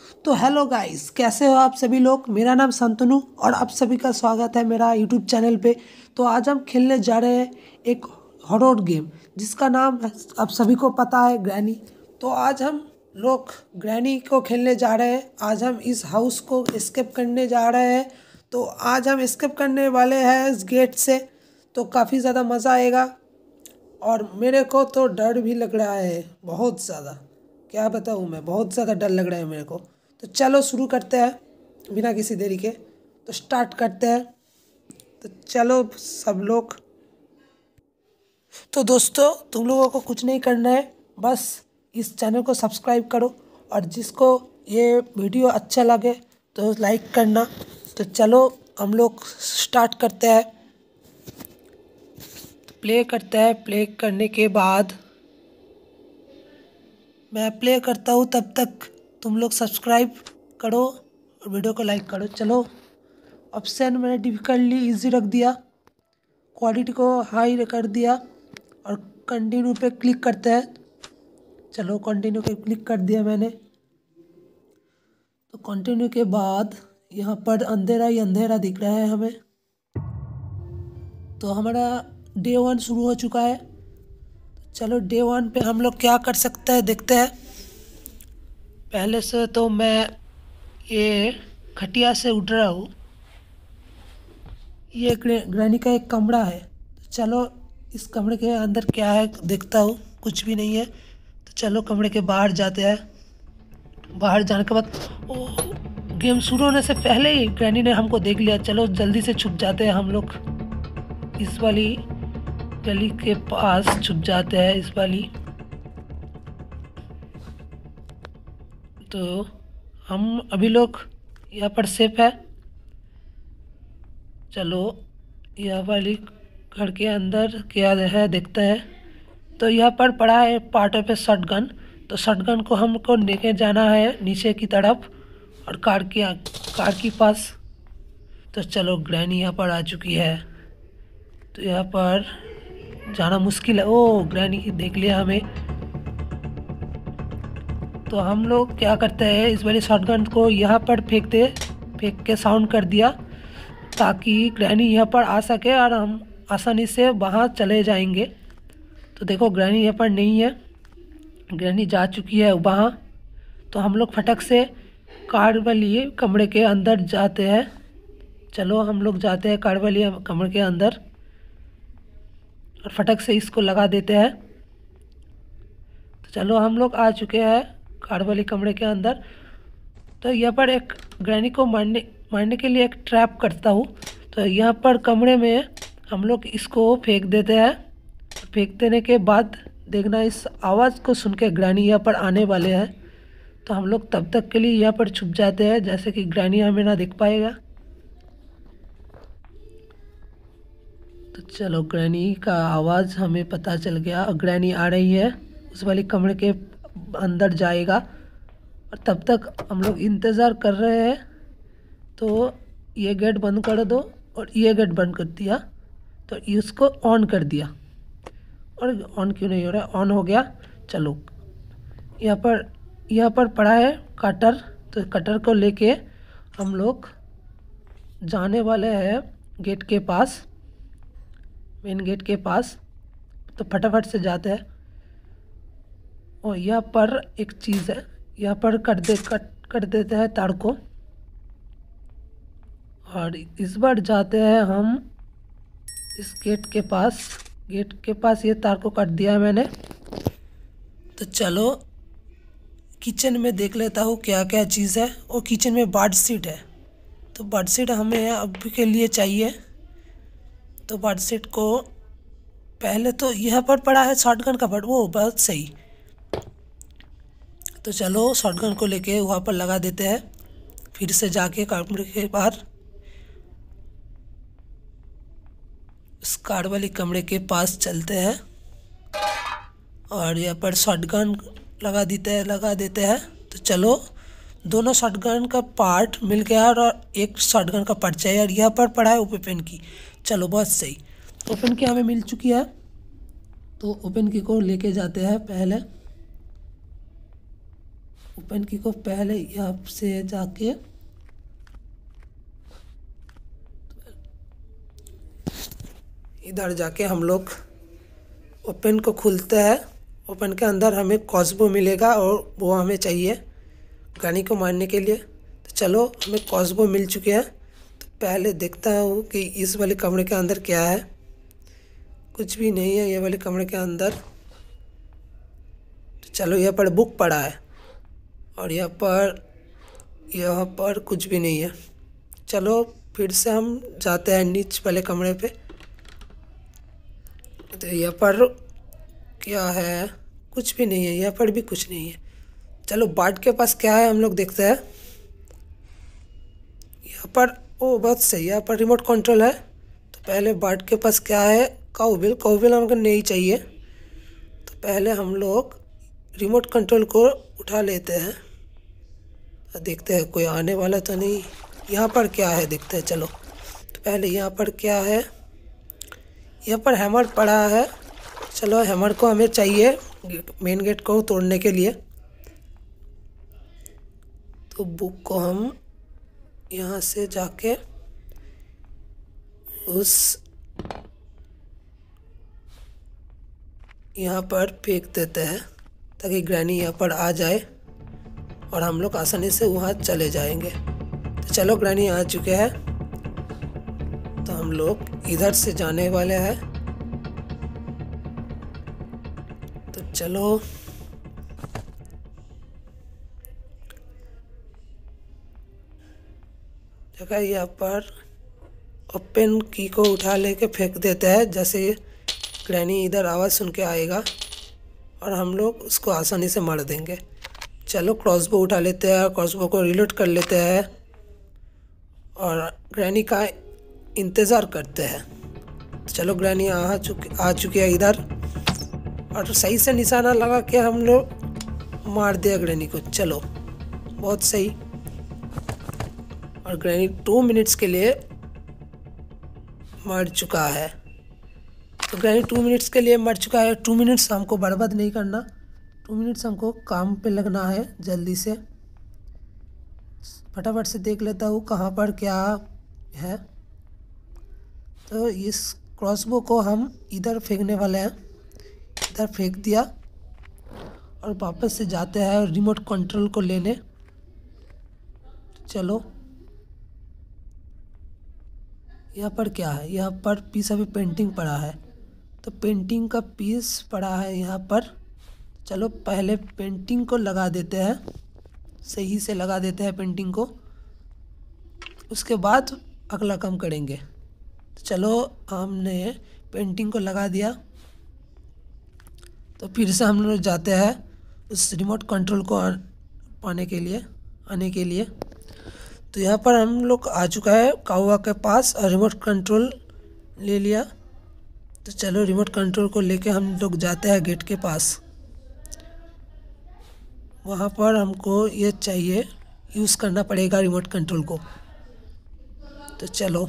तो hello guys, कैसे हो आप सभी लोग। मेरा नाम संतनु और आप सभी का स्वागत है मेरा यूट्यूब चैनल पे। तो आज हम खेलने जा रहे हैं एक हॉरर गेम जिसका नाम आप सभी को पता है, ग्रैनी। तो आज हम लोग ग्रैनी को खेलने जा रहे हैं। आज हम इस हाउस को एस्केप करने जा रहे हैं। तो आज हम एस्केप करने वाले हैं इस गेट से। तो काफ़ी ज़्यादा मज़ा आएगा और मेरे को तो डर भी लग रहा है बहुत ज़्यादा। क्या बताऊँ, मैं बहुत ज़्यादा डर लग रहा है मेरे को। तो चलो शुरू करते हैं बिना किसी देरी के। तो स्टार्ट करते हैं। तो चलो सब लोग। तो दोस्तों, तुम लोगों को कुछ नहीं करना है, बस इस चैनल को सब्सक्राइब करो और जिसको ये वीडियो अच्छा लगे तो लाइक करना। तो चलो हम लोग स्टार्ट करते हैं। प्ले करते हैं। प्ले करने के बाद मैं प्ले करता हूँ, तब तक तुम लोग सब्सक्राइब करो और वीडियो को लाइक करो। चलो, ऑप्शन मैंने डिफ़िकल्टली इजी रख दिया, क्वालिटी को हाई कर दिया और कंटिन्यू पे क्लिक करते हैं। चलो, कंटिन्यू पे क्लिक कर दिया मैंने। तो कंटिन्यू के बाद यहाँ पर अंधेरा ही अंधेरा दिख रहा है हमें। तो हमारा डे 1 शुरू हो चुका है। चलो, डे 1 पे हम लोग क्या कर सकते हैं देखते हैं। पहले से तो मैं ये खटिया से उठ रहा हूँ। ये ग्रैनी का एक कमरा है। तो चलो, इस कमरे के अंदर क्या है देखता हूँ। कुछ भी नहीं है। तो चलो कमरे के बाहर जाते हैं। बाहर जाने के बाद गेम शुरू होने से पहले ही ग्रैनी ने हमको देख लिया। चलो जल्दी से छुप जाते हैं हम लोग। इस वाली गली के पास छुप जाते हैं, इस वाली। तो हम अभी लोग यहाँ पर सेफ है। चलो, यह वाली घर के अंदर क्या है देखते हैं। तो यहाँ पर पड़ा है पार्ट ऑफ ए शॉटगन। तो शॉटगन को हमको लेके जाना है नीचे की तरफ और कार की पास। तो चलो, ग्रैनी यहाँ पर आ चुकी है। तो यहाँ पर जाना मुश्किल है। ओ, ग्रैनी देख लिया हमें। तो हम लोग क्या करते हैं, इस वाली शॉटगन को यहाँ पर फेंक के साउंड कर दिया ताकि ग्रैनी यहाँ पर आ सके और हम आसानी से वहाँ चले जाएंगे। तो देखो, ग्रैनी यहाँ पर नहीं है, ग्रैनी जा चुकी है वहाँ। तो हम लोग फटक से कार वाली कमरे के अंदर जाते हैं। चलो, हम लोग जाते हैं कार वाली कमरे के अंदर और फटक से इसको लगा देते हैं। तो चलो, हम लोग आ चुके हैं कार वाली कमरे के अंदर। तो यहाँ पर एक ग्रैनी को मारने के लिए एक ट्रैप करता हूँ। तो यहाँ पर कमरे में हम लोग इसको फेंक देते हैं। फेंक देने के बाद देखना, इस आवाज़ को सुन के ग्रैनी यहाँ पर आने वाले हैं। तो हम लोग तब तक के लिए यहाँ पर छुप जाते हैं जैसे कि ग्रैनी हमें ना देख पाएगा। तो चलो, ग्रैनी का आवाज़ हमें पता चल गया, ग्रैनी आ रही है, उस वाली कमरे के अंदर जाएगा। और तब तक हम लोग इंतज़ार कर रहे हैं। तो ये गेट बंद कर दो और ये गेट बंद कर दिया। तो इसको ऑन कर दिया और ऑन क्यों नहीं हो रहा है, ऑन हो गया। चलो, यहाँ पर पड़ा है कटर। तो कटर को लेके हम लोग जाने वाले हैं गेट के पास, मेन गेट के पास। तो फटाफट से जाते हैं। और यहाँ पर एक चीज़ है, यहाँ पर कट देते हैं तार को। और इस बार जाते हैं हम इस गेट के पास ये तार को काट दिया मैंने। तो चलो, किचन में देख लेता हूँ क्या क्या चीज़ है। और किचन में बेडशीट है। तो बेडशीट हमें अभी के लिए चाहिए। तो बेडशीट को पहले तो यहाँ पर पड़ा है शॉटगन का बट वो बहुत सही। तो चलो, शॉटगन को लेके वहाँ पर लगा देते हैं। फिर से जाके कमरे के बाहर उस कार वाली कमरे के पास चलते हैं और यहाँ पर शॉटगन लगा देते हैं। तो चलो, दोनों शॉटगन का पार्ट मिल गया और एक शॉटगन का पार्ट चाहिए। और यहाँ पर पड़ा है ओपन की। चलो, बहुत सही, ओपन की हमें मिल चुकी है। तो ओपन की को लेके जाते हैं पहले। ओपन की को पहले यहाँ से जाके इधर जाके हम लोग ओपन को खुलते हैं। ओपन के अंदर हमें क्रॉसबो मिलेगा और वो हमें चाहिए ग्रैनी को मारने के लिए। तो चलो, हमें क्रॉसबो मिल चुके हैं। तो पहले देखता हूँ कि इस वाले कमरे के अंदर क्या है। कुछ भी नहीं है ये वाले कमरे के अंदर। तो चलो, यहाँ पर बुक पड़ा है और यहाँ पर कुछ भी नहीं है। चलो फिर से हम जाते हैं नीचे वाले कमरे पे। तो यहाँ पर क्या है? कुछ भी नहीं है, यहाँ पर भी कुछ नहीं है। चलो, बार्ड के पास क्या है हम लोग देखते हैं। यहाँ पर बहुत सही, यहाँ पर रिमोट कंट्रोल है। तो पहले बार्ड के पास क्या है? काउविल हमको नहीं चाहिए। तो पहले हम लोग रिमोट कंट्रोल को उठा लेते हैं। देखते हैं कोई आने वाला तो नहीं। यहाँ पर क्या है देखते हैं। चलो, तो पहले यहाँ पर क्या है? यहाँ पर हैमर पड़ा है। चलो, हैमर को हमें चाहिए मेन गेट को तोड़ने के लिए। तो बुक को हम यहाँ से जाके यहाँ पर फेंक देते हैं ताकि ग्रैनी यहाँ पर आ जाए और हम लोग आसानी से वहाँ चले जाएंगे। तो चलो, ग्रैनी आ चुके हैं। तो हम लोग इधर से जाने वाले हैं। तो चलो, जगह यहाँ पर ओपन की को उठा लेके फेंक देते हैं। जैसे ग्रैनी इधर आवाज़ सुन के आएगा और हम लोग उसको आसानी से मार देंगे। चलो, क्रॉसबो उठा लेते हैं, क्रॉसबो को रिलोड कर लेते हैं और ग्रैनी का इंतज़ार करते हैं। चलो, ग्रैनी आ चुकी है इधर और सही से निशाना लगा के हम लोग मार दिया ग्रैनी को। चलो, बहुत सही। और ग्रैनी 2 मिनट्स के लिए मर चुका है। तो ग्रैनी 2 मिनट्स के लिए मर चुका है। 2 मिनट्स हमको बर्बाद नहीं करना। 2 मिनट्स हमको काम पे लगना है जल्दी से। फटाफट से देख लेता हूँ कहाँ पर क्या है। तो इस क्रॉसबो को हम इधर फेंकने वाले हैं। इधर फेंक दिया और वापस से जाते हैं रिमोट कंट्रोल को लेने। चलो, यहाँ पर क्या है? यहाँ पर पीस अभी पेंटिंग पड़ा है। तो पेंटिंग का पीस पड़ा है यहाँ पर। चलो, पहले पेंटिंग को लगा देते हैं, सही से लगा देते हैं पेंटिंग को। उसके बाद अगला काम करेंगे। चलो, हमने पेंटिंग को लगा दिया। तो फिर से हम लोग जाते हैं उस रिमोट कंट्रोल को आने के लिए। तो यहाँ पर हम लोग आ चुका है काउवा के पास और रिमोट कंट्रोल ले लिया। तो चलो, रिमोट कंट्रोल को लेके हम लोग जाते हैं गेट के पास। वहाँ पर हमको ये चाहिए, यूज़ करना पड़ेगा रिमोट कंट्रोल को। तो चलो,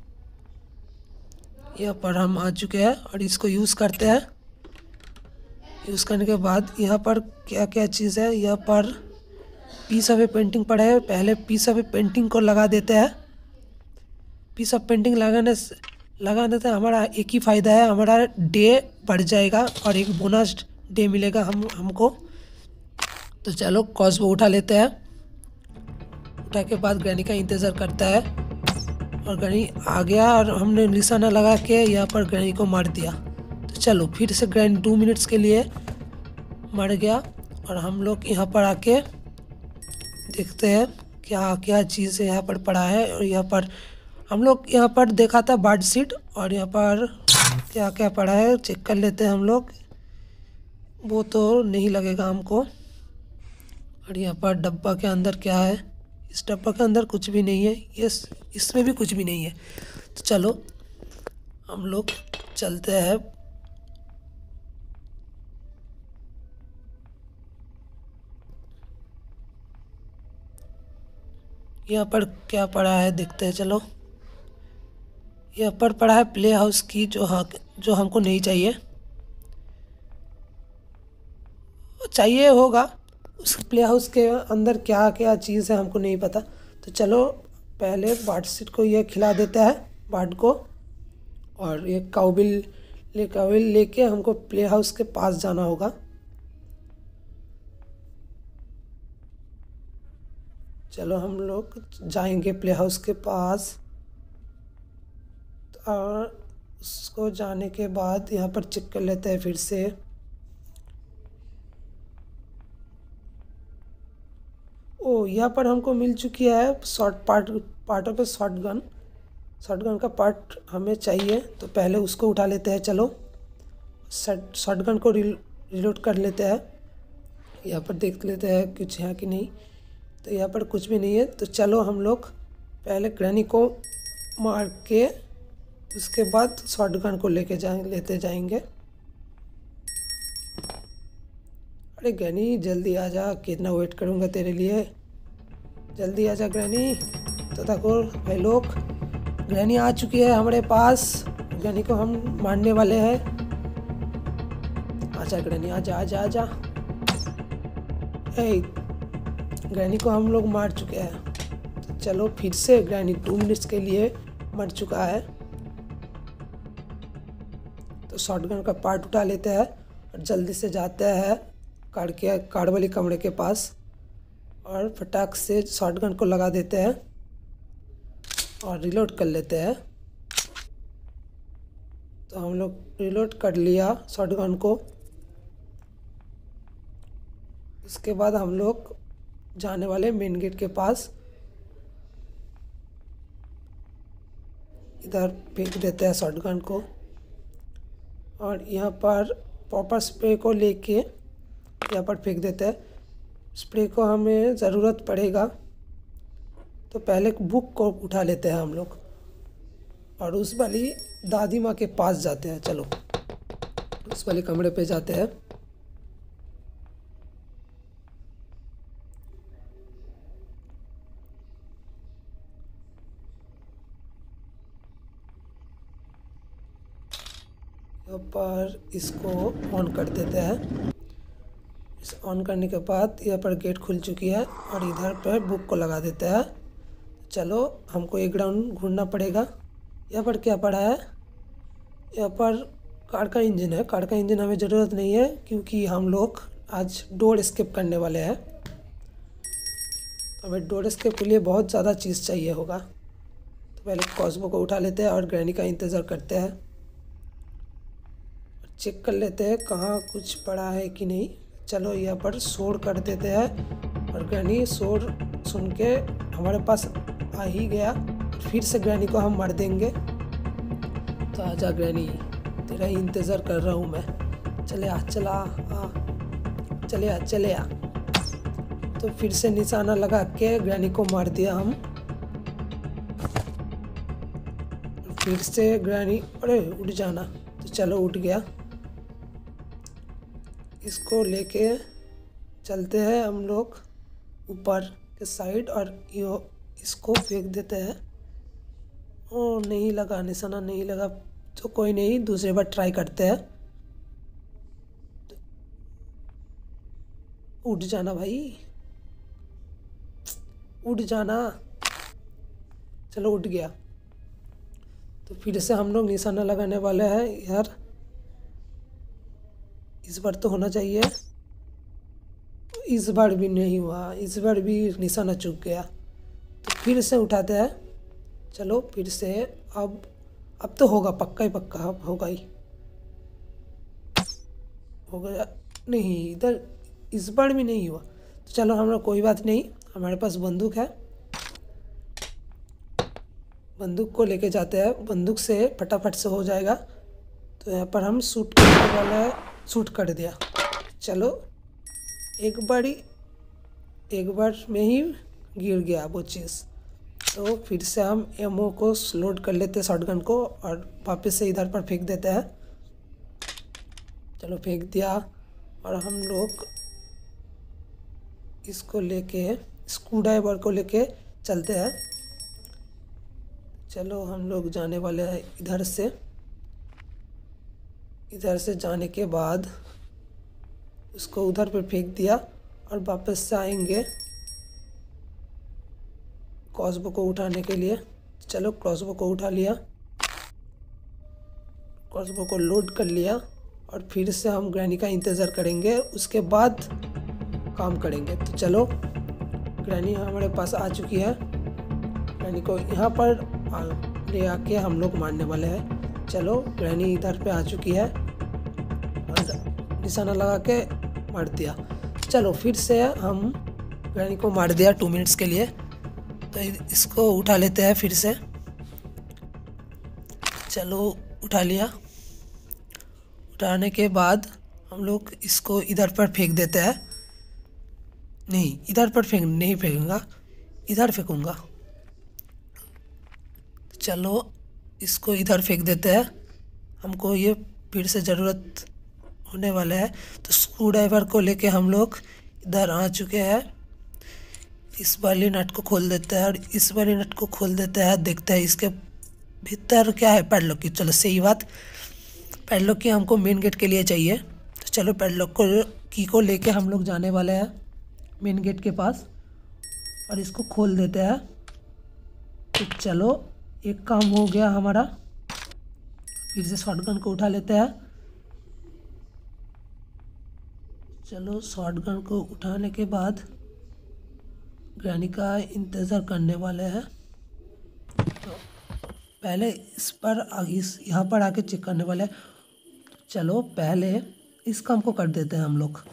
यहाँ पर हम आ चुके हैं और इसको यूज़ करते हैं। यूज़ करने के बाद यहाँ पर क्या क्या चीज़ है? यहाँ पर पीस ऑफ पेंटिंग पड़ा है। पहले पीस ऑफ पेंटिंग को लगा देते हैं। पीस ऑफ पेंटिंग लगाने से हमारा एक ही फ़ायदा है, हमारा डे बढ़ जाएगा और एक बोनस डे मिलेगा हमको। तो चलो, क्रॉसबो उठा लेते हैं। उठा के बाद ग्रैनी का इंतज़ार करता है और ग्रैनी आ गया और हमने निशाना लगा के यहाँ पर ग्रैनी को मार दिया। तो चलो, फिर से ग्रैनी 2 मिनट्स के लिए मर गया और हम लोग यहाँ पर आके देखते हैं क्या क्या चीज़ यहाँ पर पड़ा है। और यहाँ पर हम लोग यहाँ पर देखा था बार्ड सीट, और यहाँ पर क्या क्या पड़ा है चेक कर लेते हैं हम लोग। वो तो नहीं लगेगा हमको। और यहाँ पर डब्बा के अंदर क्या है? इस डब्बा के अंदर कुछ भी नहीं है। इसमें भी कुछ भी नहीं है। तो चलो, हम लोग चलते हैं। यहाँ पर क्या पड़ा है देखते हैं। चलो, यहाँ पर पड़ा है प्ले हाउस की, जो हमको नहीं चाहिए होगा। उस प्ले हाउस के अंदर क्या क्या चीज़ है हमको नहीं पता। तो चलो पहले बाट सीट को ये खिला देता है, बाट को। और ये काउबिल लेके हमको प्ले हाउस के पास जाना होगा। चलो हम लोग जाएंगे प्ले हाउस के पास। और उसको जाने के बाद यहाँ पर चेक कर लेते हैं फिर से। ओ, यहाँ पर हमको मिल चुकी है पार्ट ऑफ ए शॉटगन का पार्ट हमें चाहिए। तो पहले उसको उठा लेते हैं। चलो शॉटगन को रिलोड कर लेते हैं। यहाँ पर देख लेते हैं कुछ है कि नहीं। तो यहाँ पर कुछ भी नहीं है। तो चलो हम लोग पहले ग्रैनी को मार के उसके बाद शॉटगन को लेते जाएंगे। अरे ग्रैनी जल्दी आ जा, कितना वेट करूँगा तेरे लिए, जल्दी आ जा ग्रैनी। तो ठाकुर भाई लोग, ग्रैनी आ चुकी है हमारे पास। ग्रैनी को हम मारने वाले हैं। आजा ग्रैनी, आजा आजा आजा। ग्रैनी को हम लोग मार चुके हैं। तो चलो फिर से ग्रैनी 2 मिनट्स के लिए मर चुका है। तो शॉटगन का पार्ट उठा लेते हैं और जल्दी से जाते हैं कार वाली कमरे के पास। और फटाक से शॉटगन को लगा देते हैं और रिलोड कर लेते हैं। तो हम लोग रिलोड कर लिया शॉटगन को। उसके बाद हम लोग जाने वाले मेन गेट के पास। इधर फेंक देते हैं शॉटगन को। और यहाँ पर पॉपर स्प्रे को लेके यहाँ पर फेंक देते हैं। स्प्रे को हमें ज़रूरत पड़ेगा। तो पहले बुक को उठा लेते हैं हम लोग और उस वाली दादी माँ के पास जाते हैं। चलो उस वाले कमरे पे जाते हैं। यहाँ पर इसको ऑन कर देते हैं। इस ऑन करने के बाद यहाँ पर गेट खुल चुकी है और इधर पर बुक को लगा देते हैं। चलो हमको एक राउंड घूमना पड़ेगा। यहाँ पर क्या पड़ा है? यहाँ पर कार का इंजन है। कार का इंजन हमें ज़रूरत नहीं है क्योंकि हम लोग आज डोर स्किप करने वाले हैं। हमें डोर स्किप के लिए बहुत ज़्यादा चीज़ चाहिए होगा। तो पहले क्रॉसबो को उठा लेते हैं और ग्रैनी का इंतज़ार करते हैं। चेक कर लेते हैं कहाँ कुछ पड़ा है कि नहीं। चलो यहाँ पर शोर कर देते हैं और ग्रैनी शोर सुन के हमारे पास आ ही गया। फिर से ग्रैनी को हम मार देंगे। तो आजा ग्रैनी, तेरा ही इंतज़ार कर रहा हूँ मैं। चले आ, चला आ, चले आ। तो फिर से निशाना लगा के ग्रैनी को मार दिया हम। फिर से ग्रैनी, अरे उठ जाना। तो चलो उठ गया। इसको लेके चलते हैं हम लोग ऊपर के साइड और इसको फेंक देते हैं। ओ नहीं लगा, निशाना नहीं लगा। तो कोई नहीं, दूसरी बार ट्राई करते हैं। उठ जाना भाई, उठ जाना। चलो उठ गया। तो फिर से हम लोग निशाना लगाने वाले हैं यार। इस बार तो होना चाहिए। इस बार भी नहीं हुआ, इस बार भी निशाना चूक गया। तो फिर से उठाते हैं। चलो फिर से, अब तो होगा, पक्का ही पक्का, अब होगा ही, हो गया। नहीं, इधर इस बार भी नहीं हुआ। तो चलो हम लोग, कोई बात नहीं, हमारे पास बंदूक है। बंदूक को लेके जाते हैं। बंदूक से फटाफट से हो जाएगा। तो यहाँ पर हम शूट करने वाला है। शूट कर दिया। चलो एक बार में ही गिर गया वो चीज़। तो फिर से हम एमओ को लोड कर लेते हैं, शॉटगन को, और वापस से इधर पर फेंक देते हैं। चलो फेंक दिया। और हम लोग इसको लेके, स्क्रूड्राइवर को लेके चलते हैं। चलो हम लोग जाने वाले हैं इधर से। इधर से जाने के बाद उसको उधर पे फेंक दिया और वापस से आएंगे क्रॉसबो को उठाने के लिए। चलो क्रॉसबो को उठा लिया, क्रॉसबो को लोड कर लिया और फिर से हम ग्रैनी का इंतज़ार करेंगे, उसके बाद काम करेंगे। तो चलो ग्रैनी हमारे पास आ चुकी है। ग्रैनी को यहाँ पर ले आके हम लोग मारने वाले हैं। चलो ग्रैनी इधर पे आ चुकी है और निशाना लगा के मार दिया। चलो फिर से हम ग्रैनी को मार दिया 2 मिनट्स के लिए। तो इसको उठा लेते हैं फिर से। चलो उठा लिया। उठाने के बाद हम लोग इसको इधर पर फेंक देते हैं। नहीं, इधर पर नहीं फेंकूंगा, इधर फेंकूंगा। चलो इसको इधर फेंक देते हैं, हमको ये फिर से ज़रूरत होने वाला है। तो स्क्रू ड्राइवर को लेके हम लोग इधर आ चुके हैं। इस वाली नट को खोल देते हैं और इस वाली नट को खोल देते हैं। देखते हैं इसके भीतर क्या है, पैडलॉक की। चलो सही बात, पैडलॉक की हमको मेन गेट के लिए चाहिए। तो चलो पैडलॉक की को लेके हम लोग जाने वाले हैं मेन गेट के पास और इसको खोल देते हैं। तो चलो एक काम हो गया हमारा। फिर से शॉटगन को उठा लेते हैं। चलो शॉटगन को उठाने के बाद ग्रैनी का इंतज़ार करने वाले हैं। तो पहले इस पर यहाँ पर आके चेक करने वाले हैं। चलो पहले इस काम को कर देते हैं हम लोग।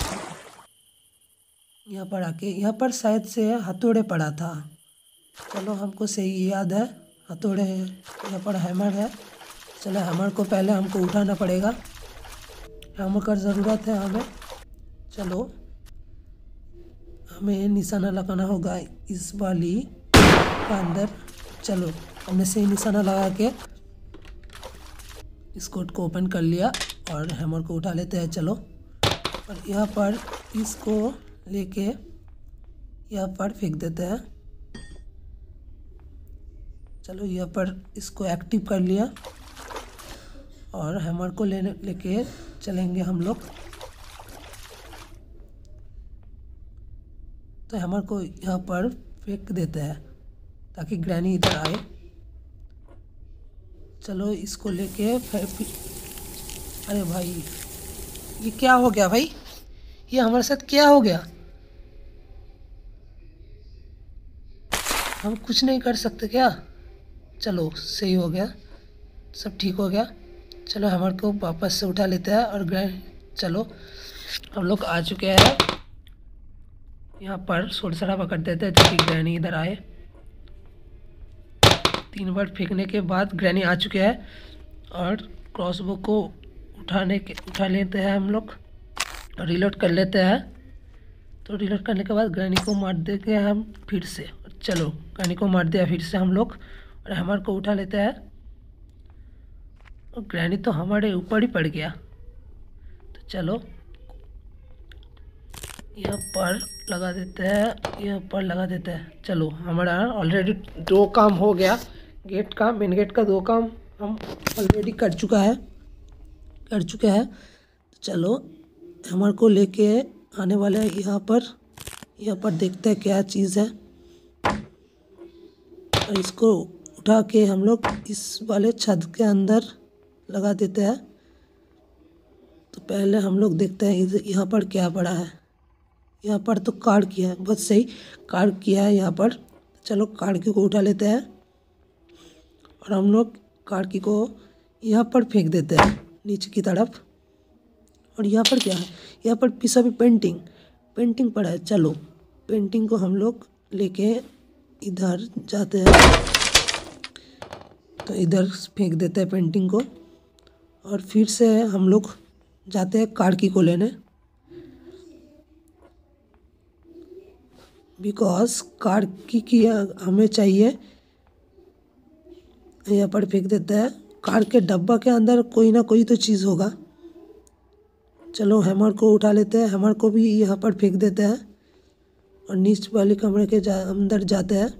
यहाँ पर आके, यहाँ पर शायद से हथौड़े पड़ा था। चलो हमको सही याद है, हथौड़े है। यहाँ पर हैमर है। चलो हैमर को पहले हमको उठाना पड़ेगा, हैमर का ज़रूरत है हमें। चलो हमें निशाना लगाना होगा इस वाली के अंदर। चलो हमने सही निशाना लगा के इस कोड को ओपन कर लिया और हैमर को उठा लेते हैं। चलो और यहाँ पर इसको लेके यहाँ पर फेंक देते हैं। चलो यहाँ पर इसको एक्टिव कर लिया और हैमर को लेके चलेंगे हम लोग। तो हैमर को यहाँ पर फेंक देते हैं ताकि ग्रैनी इधर आए। चलो इसको लेके अरे भाई ये क्या हो गया भाई, ये हमारे साथ क्या हो गया? हम कुछ नहीं कर सकते क्या? चलो सही हो गया, सब ठीक हो गया। चलो हैमर को वापस से उठा लेते हैं और चलो हम लोग आ चुके हैं। यहाँ पर शोर शराबा कर देते हैं ताकि ग्रैनी इधर आए। 3 बार फेंकने के बाद ग्रैनी आ चुके हैं और क्रॉसबो को उठा लेते हैं हम लोग और रिलोड कर लेते हैं। तो रिलोड करने के बाद ग्रैनी को मार देंगे हम फिर से। चलो ग्रैनी को मार दिया फिर से हम लोग और हैमर को उठा लेते हैं और ग्रैनी तो हमारे ऊपर ही पड़ गया। तो चलो यहाँ पर लगा देते हैं, यहाँ पर लगा देते हैं। चलो हमारा ऑलरेडी 2 काम हो गया। गेट का, मेन गेट का 2 काम हम ऑलरेडी कर चुके हैं। चलो हैमर को लेके आने वाले हैं यहाँ पर देखते हैं क्या चीज़ है और इसको उठा के हम लोग इस वाले छत के अंदर लगा देते हैं। तो पहले हम लोग देखते हैं यहाँ पर क्या पड़ा है। यहाँ पर तो कार्ड किया है, बहुत सही कार्ड किया है यहाँ पर। चलो कार्ड की को उठा लेते हैं और हम लोग कार्ड की को यहाँ पर फेंक देते हैं नीचे की तरफ। और यहाँ पर क्या है, यहाँ पर पिसा भी पेंटिंग पड़ा है। चलो पेंटिंग को हम लोग लेके इधर जाते हैं। तो इधर फेंक देते हैं पेंटिंग को और फिर से हम लोग जाते हैं कार्ड की को लेने, बिकॉज कार्ड की हमें चाहिए। यहाँ पर फेंक देते हैं। कार्ड के डब्बा के अंदर कोई ना कोई तो चीज़ होगा। चलो हैमर को उठा लेते हैं, हैमर को भी यहाँ पर फेंक देते हैं और नीचे वाले कमरे के अंदर जाते हैं।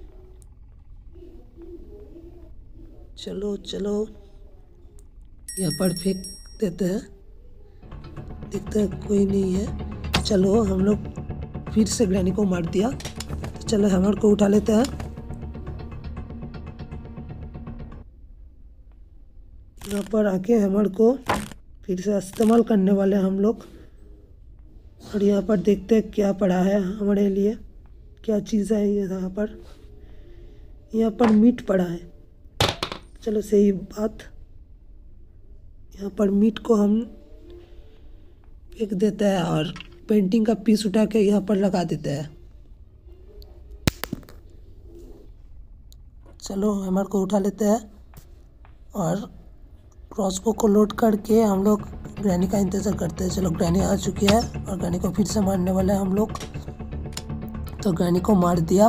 चलो यहाँ पर फेंक देते हैं, देखते हैं कोई नहीं है। चलो हम लोग फिर से ग्रैनी को मार दिया। चलो हैमर को उठा लेते हैं। यहाँ पर आके हैमर को फिर से इस्तेमाल करने वाले हम लोग। और यहाँ पर देखते हैं क्या पड़ा है हमारे लिए, क्या चीज़ है ये। यहाँ पर मीट पड़ा है। चलो सही बात, यहाँ पर मीट को हम फेंक देते हैं और पेंटिंग का पीस उठा के यहाँ पर लगा देते हैं। चलो हैमर को उठा लेते हैं और क्रॉसबो को लोड करके हम लोग ग्रैनी का इंतज़ार करते हैं। चलो ग्रैनी आ चुकी है और ग्रैनी को फिर से मारने वाले हैं हम लोग। तो ग्रैनी को मार दिया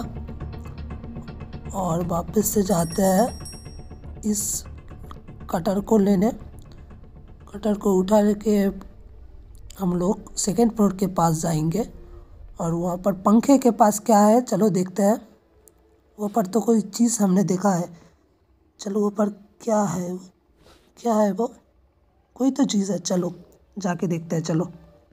और वापस से जाते हैं इस कटर को लेने। कटर को उठा के हम लोग सेकेंड फ्लोर के पास जाएंगे और वहाँ पर पंखे के पास क्या है चलो देखते हैं। वहाँ पर तो कोई चीज़ हमने देखा है। चलो वहाँ पर क्या है, क्या है वो, कोई तो चीज़ है। चलो जाके देखते हैं। चलो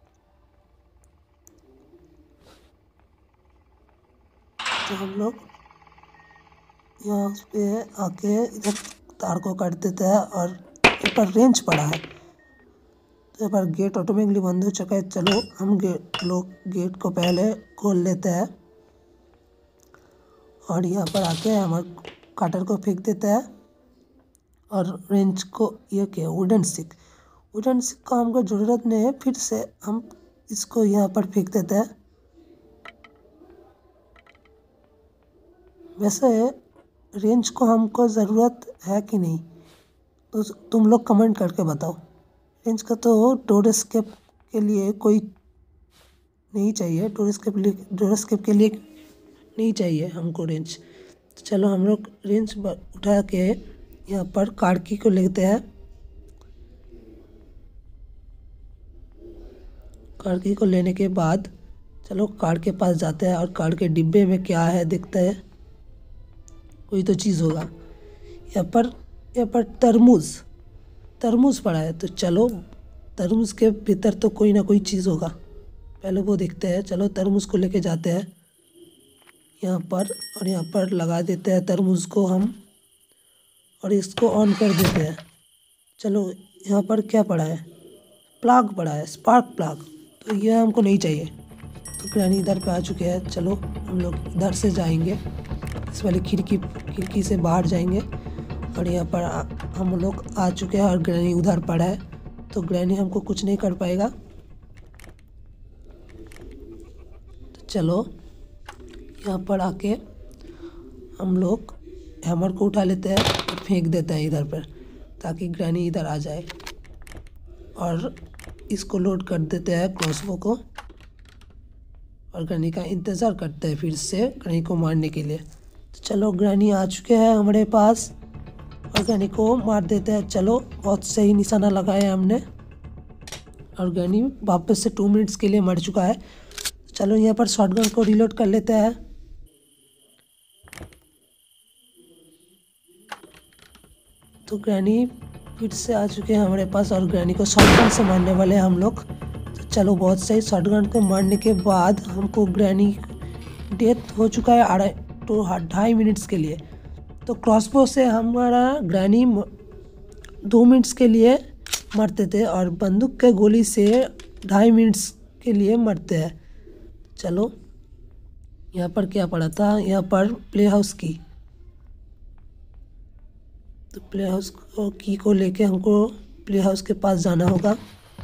तो हम लोग यहाँ पे आके इधर तार को काट देते हैं और यहाँ पर रेंच पड़ा है। तो यहाँ पर गेट ऑटोमेटिकली बंद हो चुका है। चलो हम गेट को पहले खोल लेते हैं और यहाँ पर आके हम कटर को फेंक देते हैं और रेंच को ये क्या वुडन स्टिक का हमको ज़रूरत नहीं है। फिर से हम इसको यहाँ पर फेंक देते हैं। वैसे रेंच को हमको ज़रूरत है कि नहीं, तो तुम लोग कमेंट करके बताओ। रेंच का तो डोर एस्केप के लिए कोई नहीं चाहिए, डोर एस्केप के लिए नहीं चाहिए हमको रेंच। तो चलो हम लोग रेंच उठा के यहाँ पर कार की को लेते हैं। कार की को लेने के बाद चलो कार के पास जाते हैं और कार के डिब्बे में क्या है देखते हैं। कोई तो चीज़ होगा। यहाँ पर तरबूज पड़ा है। तो चलो तरबूज के भीतर तो कोई ना कोई चीज़ होगा, पहले वो देखते हैं। चलो तरबूज को लेके जाते हैं यहाँ पर और यहाँ पर लगा देते हैं तरबूज को हम और इसको ऑन कर देते हैं। चलो यहाँ पर क्या पड़ा है, प्लग पड़ा है, स्पार्क प्लग। तो ये हमको नहीं चाहिए। तो ग्रैनी इधर पे आ चुके हैं। चलो हम लोग इधर से जाएंगे, इस वाली खिड़की से बाहर जाएंगे और यहाँ पर हम लोग आ चुके हैं और ग्रैनी उधर पड़ा है। तो ग्रैनी हमको कुछ नहीं कर पाएगा। तो चलो यहाँ पर आके हम लोग हैमर को उठा लेते हैं और फेंक देते हैं इधर पर, ताकि ग्रैनी इधर आ जाए। और इसको लोड कर देते हैं क्रॉसबो को और ग्रैनी का इंतज़ार करते हैं फिर से ग्रैनी को मारने के लिए। तो चलो ग्रैनी आ चुके हैं हमारे पास और ग्रैनी को मार देते हैं। चलो बहुत सही निशाना लगाया हमने और ग्रैनी वापस से 2 मिनट्स के लिए मर चुका है। चलो यहाँ पर शॉटगन को रिलोड कर लेते हैं। तो ग्रैनी फिर से आ चुके हैं हमारे पास और ग्रैनी को शॉटगन से मारने वाले हैं हम लोग। तो चलो बहुत सही, शॉटगन को मारने के बाद हमको ग्रैनी डेथ हो चुका है 2.5 मिनट्स के लिए। तो क्रॉसबो से हमारा ग्रैनी 2 मिनट्स के लिए मरते थे और बंदूक के गोली से 2.5 मिनट्स के लिए मरते हैं। चलो यहाँ पर क्या पड़ा था, यहाँ पर प्ले हाउस की। तो प्ले हाउस की को लेके हमको प्ले हाउस के पास जाना होगा।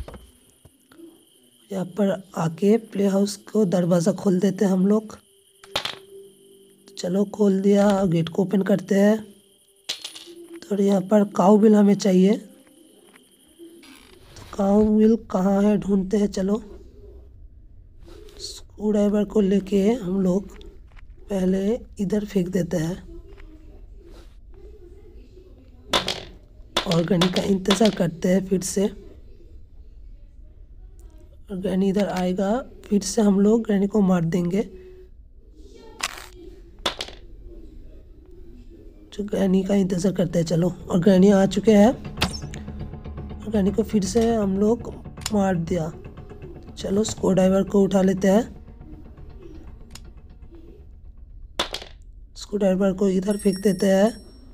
यहाँ पर आके प्ले हाउस को दरवाज़ा खोल देते हैं हम लोग। चलो खोल दिया, गेट को ओपन करते हैं। तो यहाँ पर काऊ बिल हमें चाहिए। तो काऊ बिल कहाँ है ढूंढते हैं। चलो स्क्रू ड्राइवर को लेके हम लोग पहले इधर फेंक देते हैं और ग्रैनी का इंतज़ार करते हैं फिर से। और ग्रैनी इधर आएगा, फिर से हम लोग ग्रैनी को मार देंगे। जो ग्रैनी का इंतज़ार करते हैं। चलो और ग्रैनी आ चुके हैं और ग्रैनी को फिर से हम लोग मार दिया। चलो स्क्रू ड्राइवर को उठा लेते हैं स्क्रू ड्राइवर को इधर फेंक देते हैं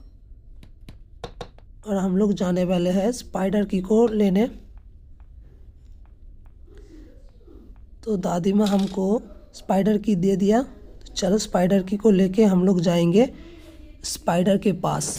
और हम लोग जाने वाले हैं स्पाइडर की को लेने। तो दादी माँ हमको स्पाइडर की दे दिया, तो चलो स्पाइडर की को लेके हम लोग जाएंगे स्पाइडर के पास।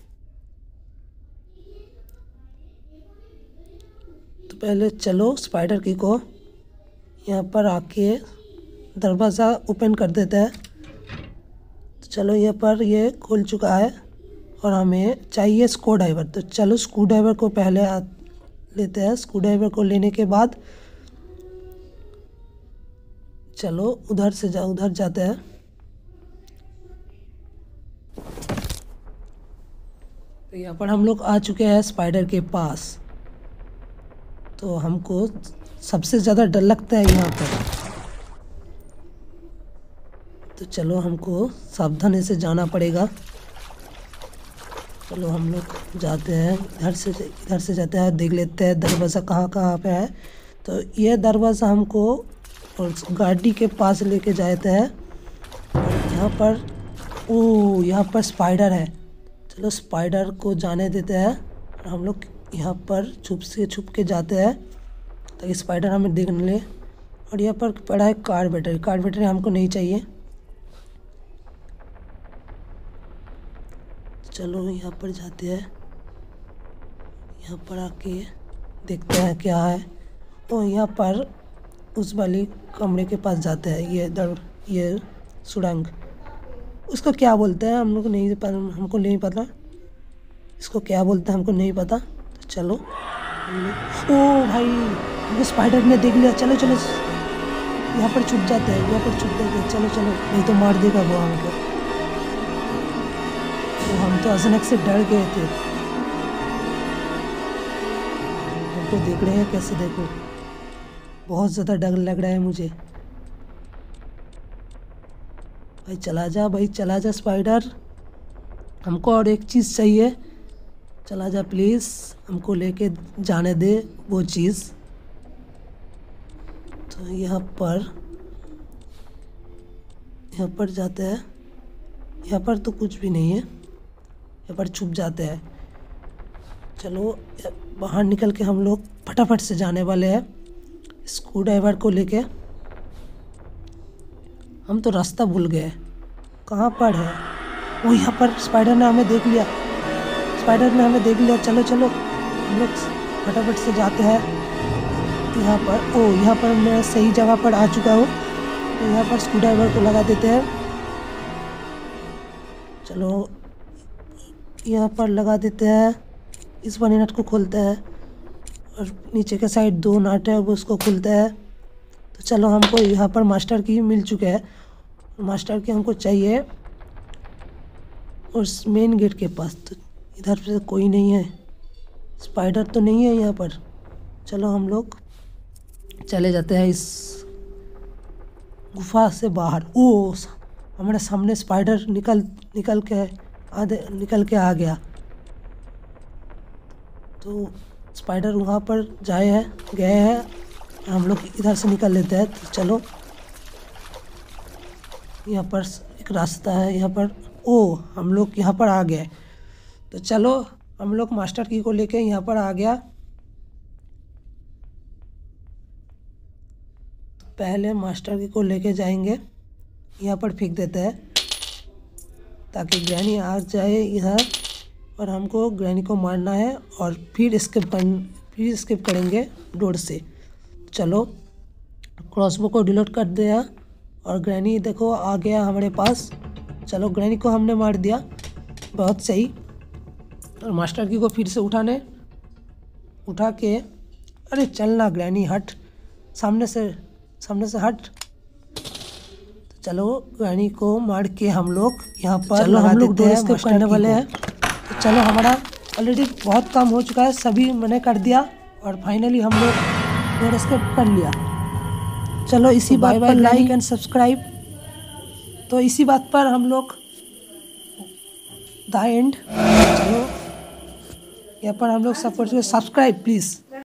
तो पहले चलो स्पाइडर की को यहाँ पर आके दरवाज़ा ओपन कर देते हैं। तो चलो यहाँ पर ये खुल चुका है और हमें चाहिए स्क्रू ड्राइवर। तो चलो स्क्रू ड्राइवर को पहले लेते हैं। स्क्रू ड्राइवर को लेने के बाद चलो उधर जाते हैं। तो यहाँ पर हम लोग आ चुके हैं स्पाइडर के पास। तो हमको सबसे ज़्यादा डर लगता है यहाँ पर। तो चलो हमको सावधानी से जाना पड़ेगा। चलो हम लोग जाते हैं, इधर से जाते हैं, देख लेते हैं दरवाज़ा कहाँ पे है। तो ये दरवाज़ा हमको और गाड़ी के पास लेके जाते हैं। यहाँ पर यहाँ पर स्पाइडर है। चलो स्पाइडर को जाने देते हैं और हम लोग यहाँ पर छुप के जाते हैं ताकि स्पाइडर हमें देख न ले। और यहाँ पर पड़ा है कार बैटरी हमको नहीं चाहिए। चलो यहाँ पर जाते हैं, यहाँ पर आके देखते हैं क्या है। और यहाँ पर उस वाली कमरे के पास जाते हैं। ये सुरंग, उसको क्या बोलते हैं हमको नहीं पता इसको क्या बोलते हैं, हमको नहीं पता। तो चलो ओ भाई हमको स्पाइडर ने देख लिया। चलो यहाँ पर छुप जाते हैं, चलो नहीं तो मार देगा वो हमको। तो हम तो अचानक से डर गए थे। हमको देख रहे हैं कैसे, देखो बहुत ज़्यादा डर लग रहा है मुझे। भाई चला जा स्पाइडर, हमको और एक चीज़ चाहिए। चला जा प्लीज़, हमको लेके जाने दे वो चीज़। तो यहाँ पर जाते हैं। यहाँ पर तो कुछ भी नहीं है, यहाँ पर छुप जाते हैं। चलो बाहर निकल के हम लोग फटाफट से जाने वाले हैं स्क्रू ड्राइवर को लेके। हम तो रास्ता भूल गए, कहाँ पर है वो। यहाँ पर स्पाइडर ने हमें देख लिया। चलो हम लोग फटाफट से जाते हैं यहाँ पर मैं सही जगह पर आ चुका हूँ। तो यहाँ पर स्क्रू ड्राइवर को लगा देते हैं। चलो यहाँ पर लगा देते हैं, इस वाले नट को खोलते हैं और नीचे के साइड 2 नट है वो उसको खोलते हैं। तो चलो हमको यहाँ पर मास्टर की मिल चुके हैं। मास्टर की हमको चाहिए और मेन गेट के पास। तो इधर से कोई नहीं है, स्पाइडर तो नहीं है यहाँ पर। चलो हम लोग चले जाते हैं इस गुफा से बाहर। हमारे सामने स्पाइडर निकल के आ गया। तो स्पाइडर वहाँ पर गए हैं, हम लोग इधर से निकल लेते हैं। तो चलो यहाँ पर एक रास्ता है, यहाँ पर हम लोग यहाँ पर आ गए। तो चलो हम लोग मास्टर की को लेके यहाँ पर आ गया। तो पहले मास्टर की को लेके जाएंगे, यहाँ पर फेंक देते हैं ताकि ग्रैनी आ जाए इधर और हमको ग्रैनी को मारना है और फिर स्किप करेंगे डोर से। चलो क्रॉसबो को डिलीट कर दिया और ग्रैनी देखो आ गया हमारे पास। चलो ग्रैनी को हमने मार दिया, बहुत सही। और मास्टर की को फिर से उठा के, अरे चलना ग्रैनी हट, सामने से हट। तो चलो ग्रैनी को मार के हम लोग यहाँ पर लगा देते हैं, स्किप करने वाले हैं। तो चलो हमारा ऑलरेडी बहुत काम हो चुका है, सभी मैंने कर दिया और फाइनली हम लोग स्किप कर लिया। चलो इसी बात पर लाइक एंड सब्सक्राइब। तो इसी बात पर हम लोग द एंड। चलो यहाँ पर हम लोग सपोर्ट सब्सक्राइब प्लीज़।